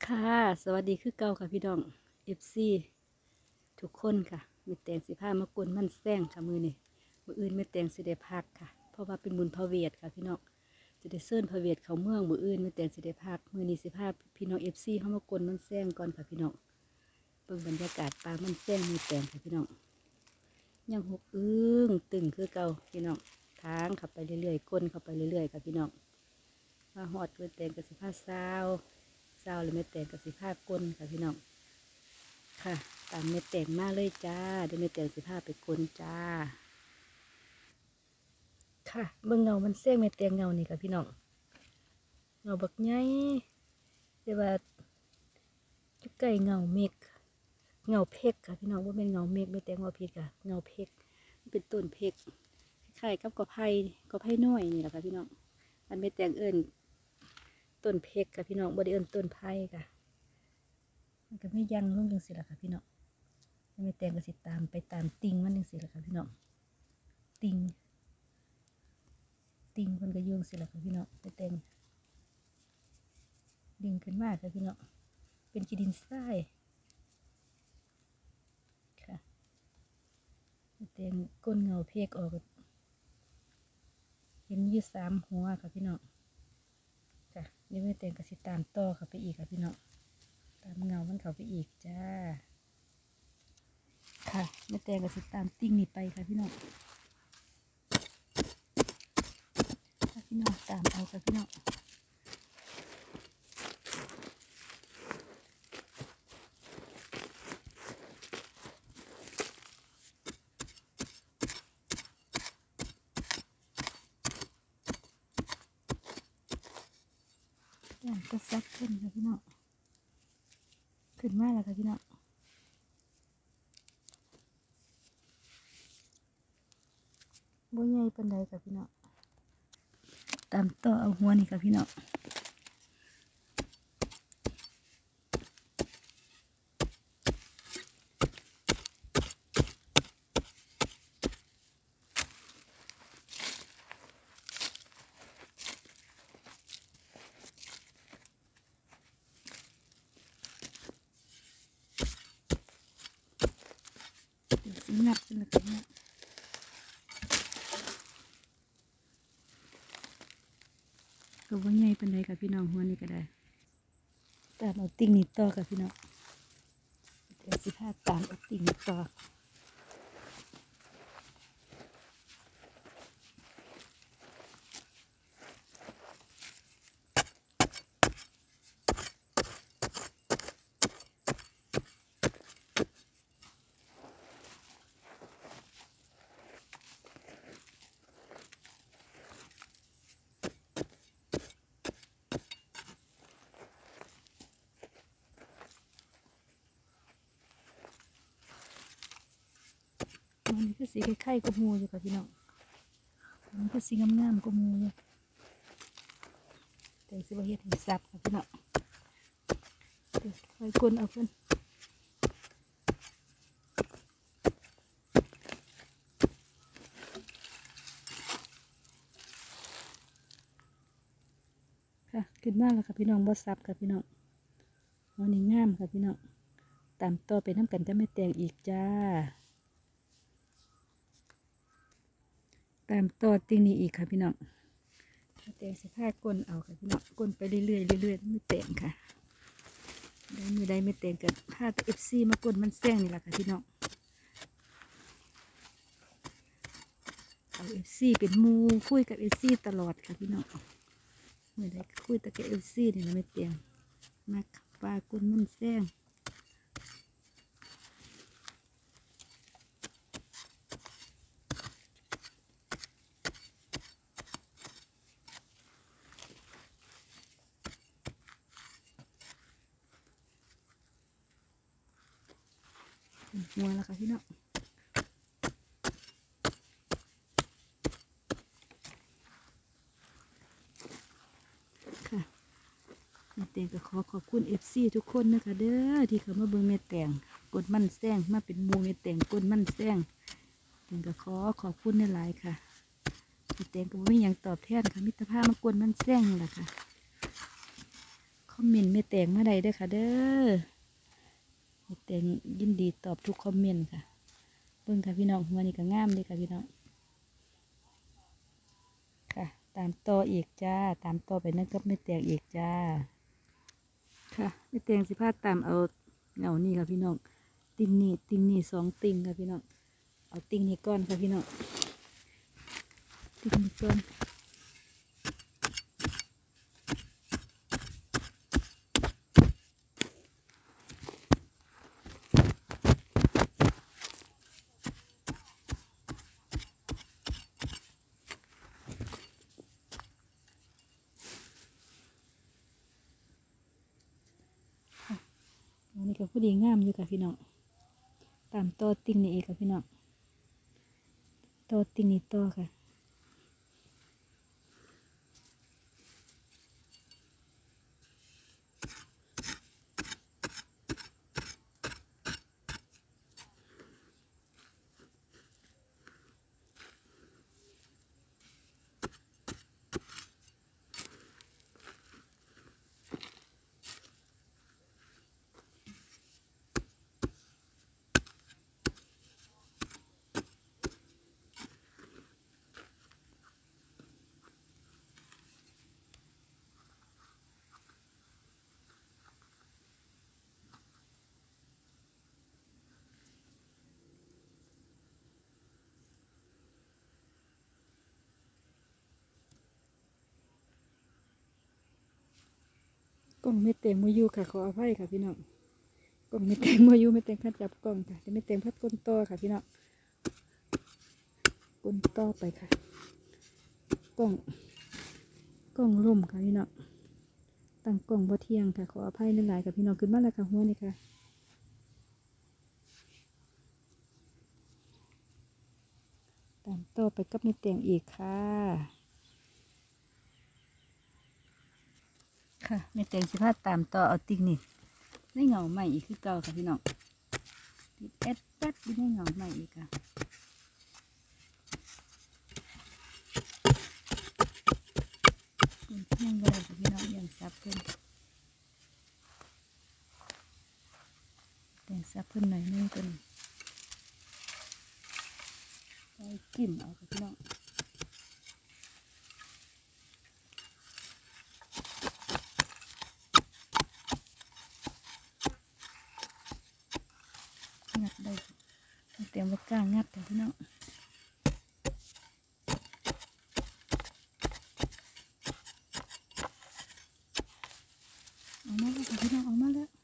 ค่ะสวัสดีคือเก่าค่ะพี่น้องFCทุกคนค่ะมีแตงสิผ้ามากวนมันแซงค่ะมือนี่มืออื่นไม่แตงสิได้พักค่ะเพราะว่าเป็นบุญพระเวทค่ะพี่น้องจะได้เชิญพระเวทเขาเมืองมืออื่นไม่แตงสิได้พักมือนี้สิผ้าพี่น้องFCเขามากวนมันแซงก่อนค่ะพี่น้องเบิ่งบรรยากาศป่ามันแซงมีแตงค่ะพี่น้องยังหกตึงคือเก่าพี่น้องทางขับไปเรื่อยๆก้นเข้าไปเรื่อยๆค่ะพี่น้องมาหอดไม่แตงกับสิผ้าเศร้าหรือไม่แตงกับสิผ้าก้นค่ะพี่น้อง ค่ะตามเม็ดแตงมาเลยจ้าเดี๋ยวเม็ดแตงสิพาไปคนจ้าค่ะเบิ่งเงามันเส้งเม็ดแตงเงานี่ค่ะพี่น้องเงาบักใหญ่แต่ว่าจุกไก่เงาเมฆเงาเพกค่ะพี่น้องว่าเป็นเงาเมฆไม่แตงเงาเพกค่ะเงาเพกเป็นต้นเพกคล้ายๆกับกอไผ่น้อยนี่แหละค่ะพี่น้องอันเม็ดแตงเอิญต้นเพกค่ะพี่น้องบ่ได้เอิญต้นไผ่ค่ะมันก็ไม่ยังลงจังสิล่ะค่ะพี่น้องไม่แตงก็สิตามไปตามติงมันจังสิล่ะค่ะพี่น้องติงคนก็ยุ่งสิล่ะค่ะพี่น้องไม่แตงดึงขึ้นมาค่ะพี่น้องเป็นจีดินทรายค่ะไม่แตงก้นเงาเพกออกเห็นอยู่3 หัวค่ะพี่น้องค่ะนี่ไม่แตงก็สิตามต่อเข้าไปอีกค่ะพี่น้องตามเงามันเข้าไปอีกจ้าค่ะไม่แตงก็สิตามติงนี่ไปค่ะพี่น้องค่ะพี่น้องตามเอาค่ะพี่น้องอย่างก็ซักขึ้นค่ะพี่น้องขึ้นมาแล้วค่ะพี่น้องบ่ใหญ่ปานใดค่ะพี่น้องตามต่อเอาหัวนี่ค่ะพี่น้องเดี๋ยวสินับกันเลยค่ะพี่น้องก็บ่ใหญ่ปานใดค่ะพี่น้องหัวนี่ก็ได้ตามเอาติ่งนี่ต่อค่ะพี่น้องเดี๋ยวสิพาตามเอาติ่งนี่ต่ออันนี้ก็สีไข่ๆก็มูอยู่ค่ะพี่น้องอันนี้ก็สีงามๆก็มูอยู่แต่สิบ่เฮ็ดให้ซับค่ะพี่น้องเดี๋ยวค่อยกลนเอาเพิ่นค่ะขึ้นมาแล้วค่ะพี่น้องบ่ซับค่ะพี่น้องหัวนี่งามค่ะพี่น้องตามต่อไปน้ำกันจะไม่แตงอีกจ้าตามต่อติ่งนี้อีกค่ะพี่น้องแตงสิผ้ากลนเอาค่ะพี่น้องกลนไปเรื่อยๆเรื่อยๆไม่แตงค่ะได้มือได้ไม่แตงกับผ้าFCมากลนมันแซงนี่แหละค่ะพี่น้องเอาFCเป็นมูคุยกับFCตลอดค่ะพี่น้องมือได้คุยแต่กับFCนี่นะไม่แตงมาปลากลนมันแซงหัวแล้วค่ะพี่น้องค่ะแม่แตงก็ขอบคุณFCทุกคนนะคะเด้อที่เขามาเบิ่งแม่แตงกดมันแซงมาเป็นหมูแม่แตงกดมันแซงแตงก็ขอบคุณหลายๆค่ะแม่แตงก็ไม่มีอย่างตอบแทนค่ะมิตรภาพมากดมันแซงนี่แหละค่ะคออมเมนต์แม่แตงมาได้เด้อค่ะเด้อแม่แตงยินดีตอบทุกคอมเมนต์ค่ะเบิ่งค่ะพี่น้องหัวนี่ก็งามเลยค่ะพี่น้องค่ะตามต่ออีกจ้าตามต่อไปนั่นก็แม่แตงอีกจ้าค่ะแม่แตงสิพาตามเอาเงานี่ค่ะพี่น้องติ่งนี่2 ติ่งค่ะพี่น้องเอาติ่งนี้ก้อนค่ะพี่น้องติ่งนี้ก้อนอันนี้ก็พอดีงามอยู่ค่ะพี่น้องตามต่อติ่งนี่เองค่ะพี่น้องต่อติ่งนี้ต่อค่ะกล้องไม่เต็มมืออยู่ค่ะขออภัยค่ะพี่น้องกล้องไม่เต็มมืออยู่ไม่เต็มพัดจับกล้องค่ะจะไม่เต็มพัดก้นต่อค่ะพี่น้องก้นต่อไปค่ะกล้องล่มค่ะพี่น้องตั้งกล้องบ่เที่ยงค่ะขออภัยหลายๆกับพี่น้องขึ้นมาแล้วค่ะหัวนี่ค่ะตามต่อไปกับไม่เต็มอีกค่ะค่ะไม่เต็มสิพาตามต่อเอาติ๊กนี่ในเงาใหม่อีกคือเก่าค่ะพี่น้องติดแอดอยู่ในเงาใหม่อีกค่ะยังไงค่ะพี่น้องยังซับเพิ่นแต่งซับเพิ่นหน่อยนึงกันไปจิ้มเอาค่ะพี่น้องงัดได้เตรียมไว้กลางงัดค่ะพี่น้องออกมาแล้วค่ะพี่น้องออกมาแล้ว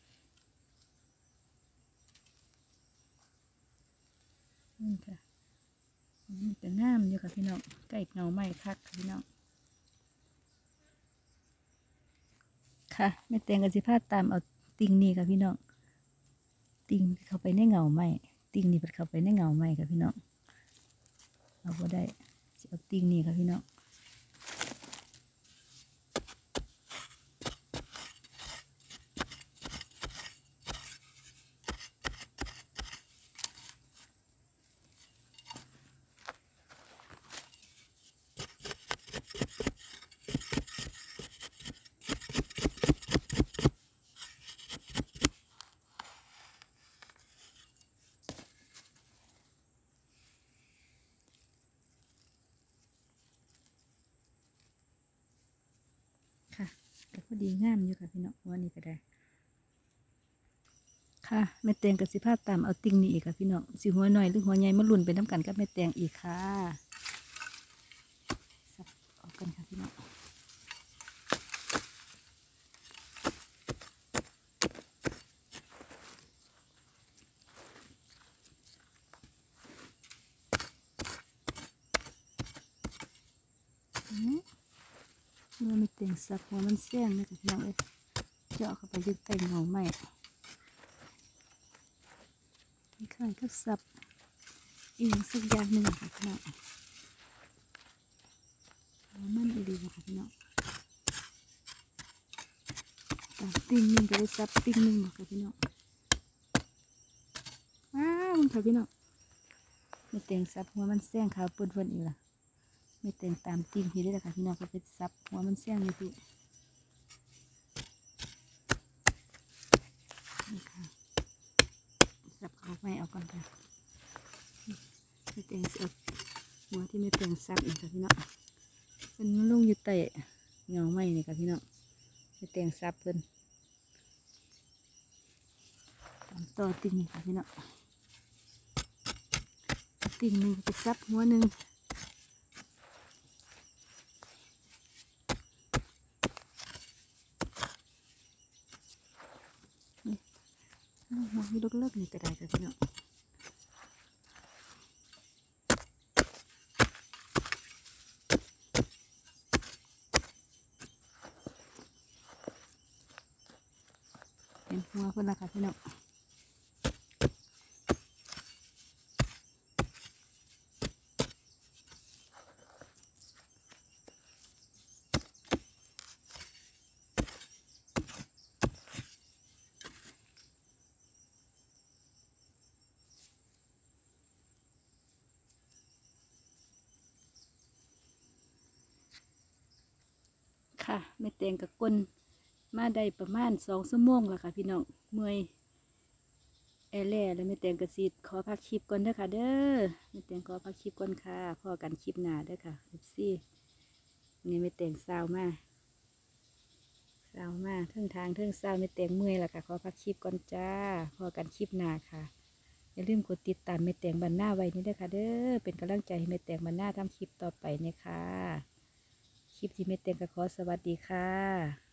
นี่ค่ะมันจะงามอยู่ค่ะพี่น้องใกล้เงาใหม่คักค่ะพี่น้องค่ะไม่เตียงกันสิพาตามเอาติ่งนี่ค่ะพี่น้องติ่งเข้าไปในเงาใหม่ติ่งนี่เข้าไปในเงาใหม่ค่ะพี่น้องเอาก็ได้เอาติ่งนี่ค่ะพี่น้องค่ะก็พอดีงามอยู่ค่ะพี่น้องวันนี้ก็ได้ค่ะแม่แตงกับสิพาตามเอาติ่งนี่อีกค่ะพี่น้องสิหัวหน่อยหรือหัวใหญ่มาลุ่นไปน้ำกันกับแม่แตงอีกค่ะสับออกกันค่ะพี่น้องเมื่อไม่แตงสับหัวมันแซงเลยค่ะพี่น้องเอ้ยเจาะเข้าไปยึดใต้เงาใหม่คล้ายๆกับสับอีกสักอย่างหนึ่งค่ะพี่น้องมันดีค่ะพี่น้องตัดติ่งหนึ่งก็ได้ซับติ่งหนึ่งค่ะพี่น้องมันค่ะพี่น้องไม่เต็งซับหัวมันแซงขาวปุ่นๆอีกล่ะไม่เต็งตามติ่งพี่ได้ละค่ะพี่น้องก็ไปซับหัวมันแซงอยู่พี่ไม่เอาก่อนค่ะไม่แต่งเสือกหัวที่ไม่แต่งซับนี่ค่ะพี่น้องเป็นมันลงอยู่ใต้เงาไม้นี่ค่ะพี่น้องไม่แต่งซับเพิ่นตามต่อติ่งนี่ค่ะพี่น้องติ่งหนึ่งจะซับหัวหนึ่งหัวที่เลิกๆนี่ก็ได้ค่ะพี่น้องเห็นหัวเพิ่นละค่ะพี่น้องค่ะไม่แต่งกับก้นมาได้ประมาณ2 ชั่วโมงแล้วค่ะพี่น้องเมื่อยแอแล่แล้วไม่แต่งกระสีขอพักคลิปก่อนเด้อค่ะเด้อไม่แต่งขอพักคลิปก่อนค่ะพอกันคลิปหน้าเด้อค่ะซี่นี่ไม่แต่งเศร้ามากเศร้ามากเทิงทางเทิงเศร้าไม่แต่งเมื่อยแล้วค่ะขอพักคลิปก่อนจ้าพอกันคลิปหน้าค่ะอย่าลืมกดติดตามไม่แต่งบันหน้าไว้นี่เด้อค่ะเด้อเป็นกำลังใจให้ไม่แต่งบันหน้าทำคลิปต่อไปเนี่ยค่ะคลิปที่ไม่แต่งก็ขอสวัสดีค่ะ